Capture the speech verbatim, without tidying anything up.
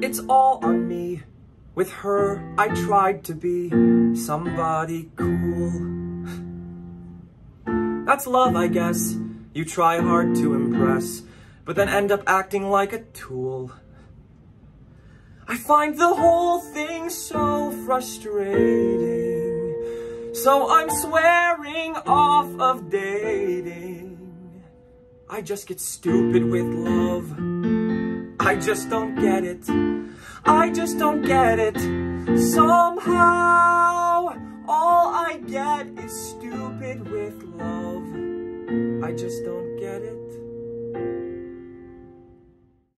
It's all on me. With her, I tried to be somebody cool. That's love, I guess. You try hard to impress, but then end up acting like a tool. I find the whole thing so frustrating, so I'm swearing off of dating. I just get stupid with love. I just don't get it. I just don't get it. Somehow, all I get is stupid with love. I just don't get it.